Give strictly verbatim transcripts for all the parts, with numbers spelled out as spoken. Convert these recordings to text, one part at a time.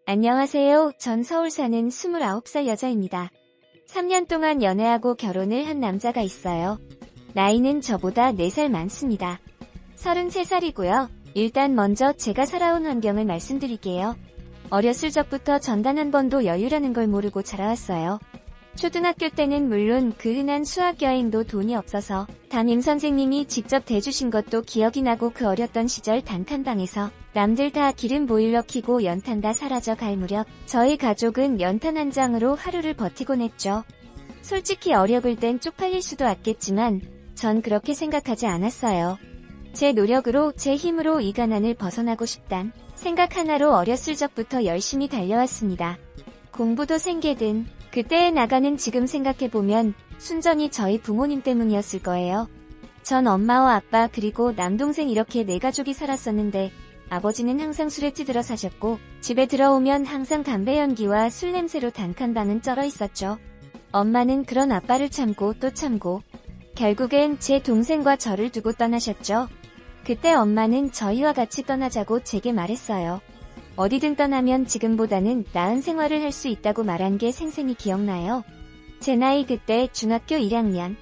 안녕하세요. 전 서울 사는 스물아홉 살 여자입니다. 삼 년 동안 연애하고 결혼을 한 남자가 있어요. 나이는 저보다 네 살 많습니다. 서른세 살이고요. 일단 먼저 제가 살아온 환경을 말씀드릴게요. 어렸을 적부터 전단 한 번도 여유라는 걸 모르고 자라왔어요. 초등학교 때는 물론 그 흔한 수학여행도 돈이 없어서 담임 선생님이 직접 대주신 것도 기억이 나고 그 어렸던 시절 단칸방에서 남들 다 기름 보일러 켜고 연탄 다 사라져 갈 무렵 저희 가족은 연탄 한 장으로 하루를 버티곤 했죠. 솔직히 어려울 땐 쪽팔릴 수도 있겠지만 전 그렇게 생각하지 않았어요. 제 노력으로 제 힘으로 이 가난을 벗어나고 싶단 생각 하나로 어렸을 적부터 열심히 달려왔습니다. 공부도 생계든 그때의 나가는 지금 생각해보면 순전히 저희 부모님 때문이었을 거예요. 전 엄마와 아빠 그리고 남동생 이렇게 네 가족이 살았었는데 아버지는 항상 술에 찌들어 사셨고 집에 들어오면 항상 담배 연기와 술 냄새로 단칸방은 쩔어 있었죠. 엄마는 그런 아빠를 참고 또 참고 결국엔 제 동생과 저를 두고 떠나셨죠. 그때 엄마는 저희와 같이 떠나자고 제게 말했어요. 어디든 떠나면 지금보다는 나은 생활을 할 수 있다고 말한 게 생생히 기억나요. 제 나이 그때 중학교 일 학년.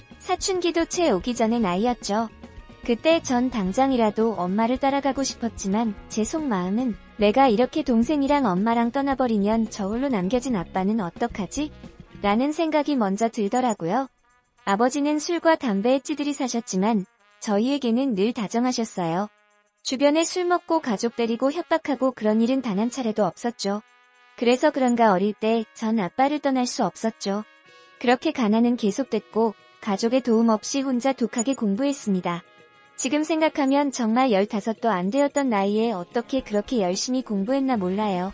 사춘기도 채 오기 전의 나이였죠. 그때 전 당장이라도 엄마를 따라가고 싶었지만 제 속마음은 내가 이렇게 동생이랑 엄마랑 떠나버리면 저 홀로 남겨진 아빠는 어떡하지? 라는 생각이 먼저 들더라고요. 아버지는 술과 담배에 찌들이 사셨지만 저희에게는 늘 다정하셨어요. 주변에 술 먹고 가족 데리고 협박하고 그런 일은 단 한 차례도 없었죠. 그래서 그런가 어릴 때 전 아빠를 떠날 수 없었죠. 그렇게 가난은 계속됐고 가족의 도움 없이 혼자 독하게 공부했습니다. 지금 생각하면 정말 열다섯도 안 되었던 나이에 어떻게 그렇게 열심히 공부했나 몰라요.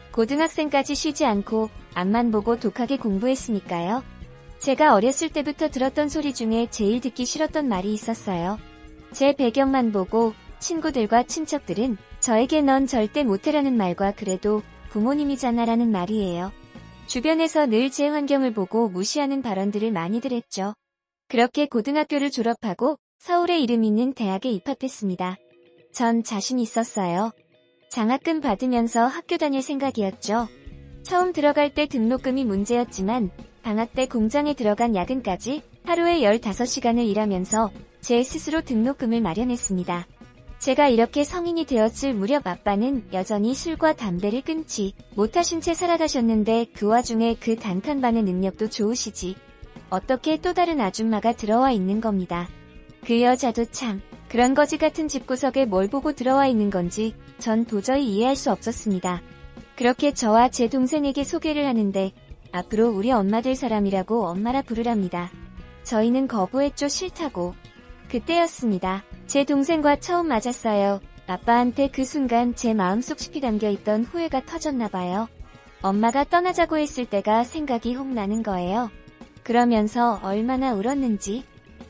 고등학생까지 쉬지 않고 앞만 보고 독하게 공부했으니까요. 제가 어렸을 때부터 들었던 소리 중에 제일 듣기 싫었던 말이 있었어요. 제 배경만 보고 친구들과 친척들은 저에게 넌 절대 못해라는 말과 그래도 부모님이잖아 라는 말이에요. 주변에서 늘 제 환경을 보고 무시하는 발언들을 많이들 했죠. 그렇게 고등학교를 졸업하고 서울에 이름 있는 대학에 입학했습니다. 전 자신 있었어요. 장학금 받으면서 학교 다닐 생각이었죠. 처음 들어갈 때 등록금이 문제였지만 방학 때 공장에 들어간 야근까지 하루에 열다섯 시간을 일하면서 제 스스로 등록금을 마련했습니다. 제가 이렇게 성인이 되었을 무렵 아빠는 여전히 술과 담배를 끊지 못하신 채 살아가셨는데 그 와중에 그 단칸방의 능력도 좋으시지. 어떻게 또 다른 아줌마가 들어와 있는 겁니다. 그 여자도 참 그런 거지 같은 집구석에 뭘 보고 들어와 있는 건지 전 도저히 이해할 수 없었습니다. 그렇게 저와 제 동생에게 소개를 하는데 앞으로 우리 엄마 될 사람이라고 엄마라 부르랍니다. 저희는 거부했죠. 싫다고. 그때였습니다. 제 동생과 처음 맞았어요. 아빠한테 그 순간 제 마음속 깊이 담겨있던 후회가 터졌나봐요. 엄마가 떠나자고 했을 때가 생각이 혹 나는 거예요. 그러면서 얼마나 울었는지.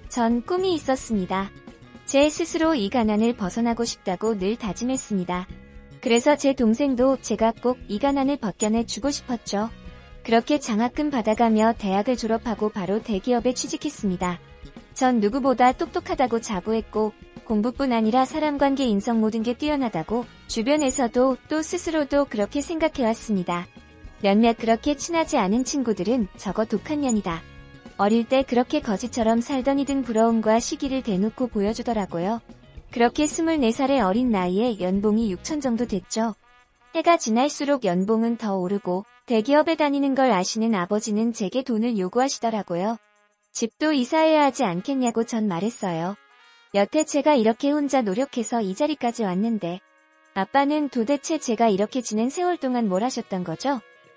전 꿈이 있었습니다. 제 스스로 이 가난을 벗어나고 싶다고 늘 다짐했습니다. 그래서 제 동생도 제가 꼭 이 가난을 벗겨내 주고 싶었죠. 그렇게 장학금 받아가며 대학을 졸업하고 바로 대기업에 취직했습니다. 전 누구보다 똑똑하다고 자부했고 공부뿐 아니라 사람관계 인성 모든 게 뛰어나다고 주변에서도 또 스스로도 그렇게 생각해왔습니다. 몇몇 그렇게 친하지 않은 친구들은 저거 독한 년이다. 어릴 때 그렇게 거지처럼 살더니 등 부러움과 시기를 대놓고 보여주더라고요. 그렇게 스물네 살의 어린 나이에 연봉이 육천 정도 됐죠. 해가 지날수록 연봉은 더 오르고 대기업에 다니는 걸 아시는 아버지는 제게 돈을 요구하시더라고요. 집도 이사해야 하지 않겠냐고 전 말했어요. 여태 제가 이렇게 혼자 노력해서 이 자리까지 왔는데 아빠는 도대체 제가 이렇게 지낸 세월 동안 뭘 하셨던 거죠?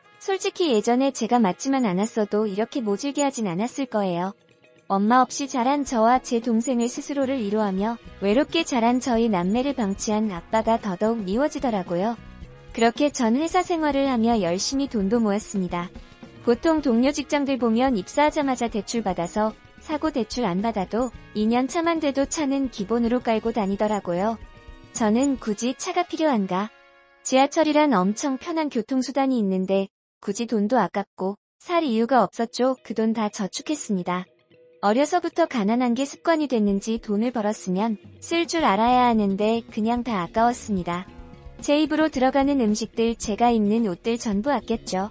솔직히 예전에 제가 맞지만 않았어도 이렇게 모질게 하진 않았을 거예요. 엄마 없이 자란 저와 제 동생을 스스로를 위로하며 외롭게 자란 저희 남매를 방치한 아빠가 더더욱 미워지더라고요. 그렇게 전 회사 생활을 하며 열심히 돈도 모았습니다. 보통 동료 직장들 보면 입사하자마자 대출 받아서 사고 대출 안 받아도 이 년 차만 돼도 차는 기본으로 깔고 다니더라고요. 저는 굳이 차가 필요한가? 지하철이란 엄청 편한 교통수단이 있는데 굳이 돈도 아깝고 살 이유가 없었죠. 그 돈 다 저축했습니다. 어려서부터 가난한 게 습관이 됐는지 돈을 벌었으면 쓸 줄 알아야 하는데 그냥 다 아까웠습니다. 제 입으로 들어가는 음식들, 제가 입는 옷들 전부 아꼈죠.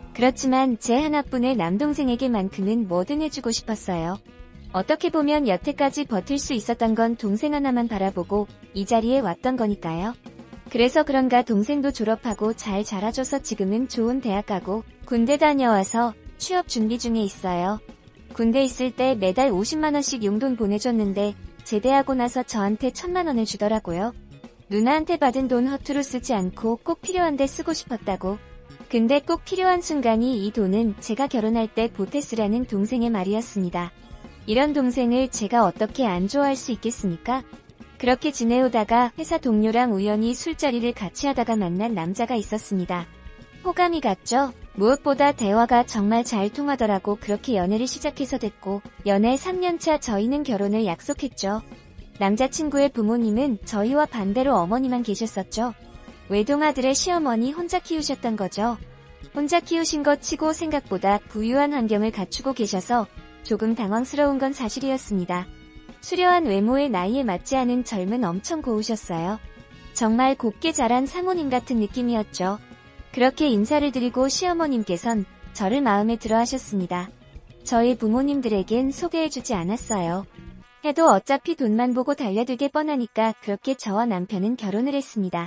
그렇지만 제 하나뿐의 남동생에게만큼은 뭐든 해주고 싶었어요. 어떻게 보면 여태까지 버틸 수 있었던 건 동생 하나만 바라보고 이 자리에 왔던 거니까요. 그래서 그런가 동생도 졸업하고 잘 자라줘서 지금은 좋은 대학 가고 군대 다녀와서 취업 준비 중에 있어요. 군대 있을 때 매달 오십만 원씩 용돈 보내줬는데 제대하고 나서 저한테 천만 원을 주더라고요. 누나한테 받은 돈 허투루 쓰지 않고 꼭 필요한데 쓰고 싶었다고. 근데 꼭 필요한 순간이 이 돈은 제가 결혼할 때 보태 쓰라는 동생의 말이었습니다. 이런 동생을 제가 어떻게 안 좋아할 수 있겠습니까? 그렇게 지내오다가 회사 동료랑 우연히 술자리를 같이 하다가 만난 남자가 있었습니다. 호감이 갔죠. 무엇보다 대화가 정말 잘 통하더라고. 그렇게 연애를 시작해서 됐고 연애 삼 년 차 저희는 결혼을 약속했죠. 남자친구의 부모님은 저희와 반대로 어머니만 계셨었죠. 외동아들의 시어머니 혼자 키우셨던 거죠. 혼자 키우신 것 치고 생각보다 부유한 환경을 갖추고 계셔서 조금 당황스러운 건 사실이었습니다. 수려한 외모에 나이에 맞지 않은 젊은 엄청 고우셨어요. 정말 곱게 자란 사모님 같은 느낌이었죠. 그렇게 인사를 드리고 시어머님께선 저를 마음에 들어 하셨습니다. 저희 부모님들에겐 소개해주지 않았어요. 해도 어차피 돈만 보고 달려들게 뻔하니까 그렇게 저와 남편은 결혼을 했습니다.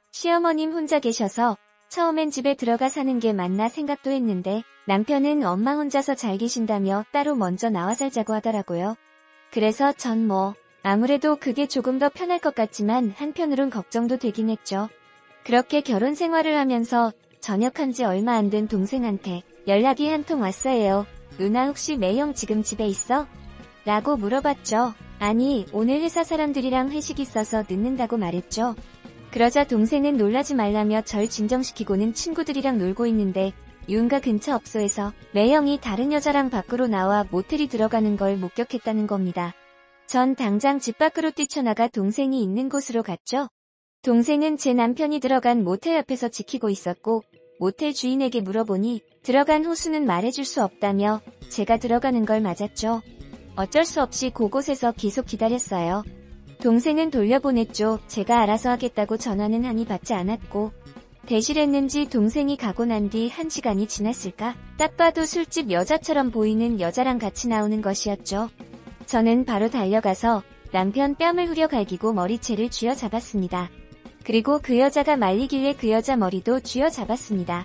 시어머님 혼자 계셔서 처음엔 집에 들어가 사는 게 맞나 생각도 했는데 남편은 엄마 혼자서 잘 계신다며 따로 먼저 나와 살자고 하더라고요. 그래서 전 뭐 아무래도 그게 조금 더 편할 것 같지만 한편으론 걱정도 되긴 했죠. 그렇게 결혼 생활을 하면서 전역한 지 얼마 안 된 동생한테 연락이 한 통 왔어요. 누나 혹시 매형 지금 집에 있어? 라고 물어봤죠. 아니, 오늘 회사 사람들이랑 회식 있어서 늦는다고 말했죠. 그러자 동생은 놀라지 말라며 절 진정시키고는 친구들이랑 놀고 있는데 유흥가 근처 업소에서 매형이 다른 여자랑 밖으로 나와 모텔이 들어가는 걸 목격했다는 겁니다. 전 당장 집 밖으로 뛰쳐나가 동생이 있는 곳으로 갔죠. 동생은 제 남편이 들어간 모텔 앞에서 지키고 있었고 모텔 주인에게 물어보니 들어간 호수는 말해줄 수 없다며 제가 들어가는 걸 맞았죠. 어쩔 수 없이 그곳에서 계속 기다렸어요. 동생은 돌려보냈죠. 제가 알아서 하겠다고 전화는 하니 받지 않았고 대실했는지 동생이 가고 난 뒤 한 시간이 지났을까? 딱 봐도 술집 여자처럼 보이는 여자랑 같이 나오는 것이었죠. 저는 바로 달려가서 남편 뺨을 후려 갈기고 머리채를 쥐어잡았습니다. 그리고 그 여자가 말리길래 그 여자 머리도 쥐어잡았습니다.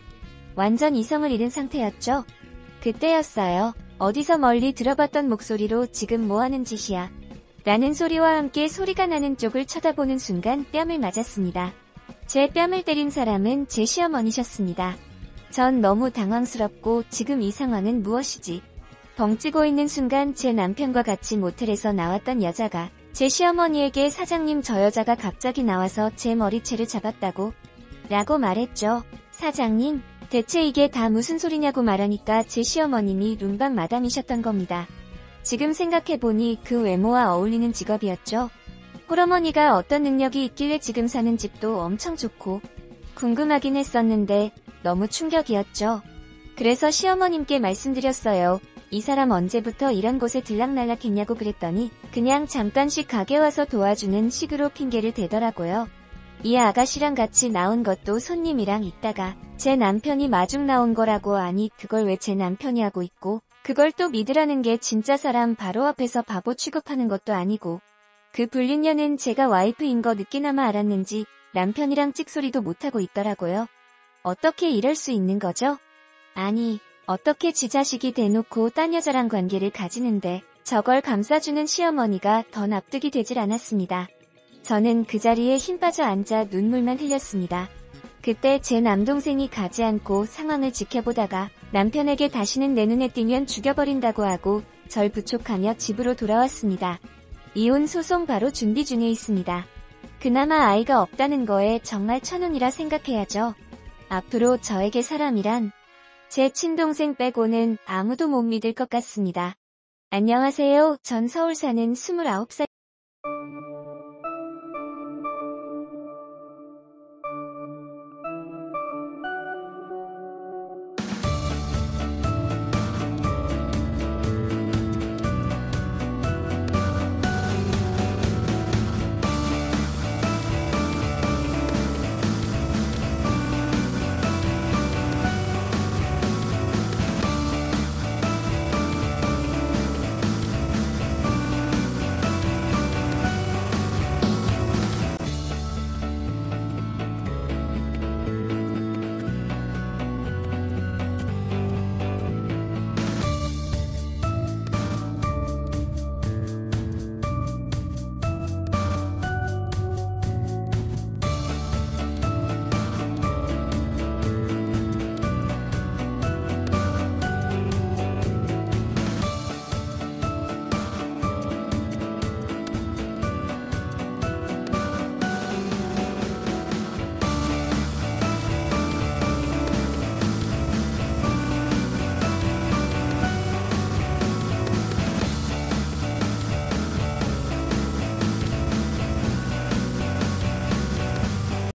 완전 이성을 잃은 상태였죠. 그때였어요. 어디서 멀리 들어봤던 목소리로 지금 뭐하는 짓이야? 라는 소리와 함께 소리가 나는 쪽을 쳐다보는 순간 뺨을 맞았습니다. 제 뺨을 때린 사람은 제 시어머니셨습니다. 전 너무 당황스럽고 지금 이 상황은 무엇이지? 벙찌고 있는 순간 제 남편과 같이 모텔에서 나왔던 여자가 제 시어머니에게 사장님 저 여자가 갑자기 나와서 제 머리채를 잡았다고 라고 말했죠. 사장님? 대체 이게 다 무슨 소리냐고 말하니까 제 시어머님이 룸방 마담이셨던 겁니다. 지금 생각해보니 그 외모와 어울리는 직업이었죠. 홀어머니가 어떤 능력이 있길래 지금 사는 집도 엄청 좋고 궁금하긴 했었는데 너무 충격이었죠. 그래서 시어머님께 말씀드렸어요. 이 사람 언제부터 이런 곳에 들락날락했냐고 그랬더니 그냥 잠깐씩 가게 와서 도와주는 식으로 핑계를 대더라고요. 이 아가씨랑 같이 나온 것도 손님이랑 있다가 제 남편이 마중 나온 거라고. 아니 그걸 왜 제 남편이 하고 있고 그걸 또 믿으라는 게 진짜 사람 바로 앞에서 바보 취급하는 것도 아니고 그 불륜녀는 제가 와이프인 거 늦게나마 알았는지 남편이랑 찍소리도 못하고 있더라고요. 어떻게 이럴 수 있는 거죠? 아니 어떻게 지 자식이 대놓고 딴 여자랑 관계를 가지는데 저걸 감싸주는 시어머니가 더 납득이 되질 않았습니다. 저는 그 자리에 힘 빠져 앉아 눈물만 흘렸습니다. 그때 제 남동생이 가지 않고 상황을 지켜보다가 남편에게 다시는 내 눈에 띄면 죽여버린다고 하고 절 부촉하며 집으로 돌아왔습니다. 이혼 소송 바로 준비 중에 있습니다. 그나마 아이가 없다는 거에 정말 천운이라 생각해야죠. 앞으로 저에게 사람이란 제 친동생 빼고는 아무도 못 믿을 것 같습니다. 안녕하세요. 전 서울 사는 스물아홉 살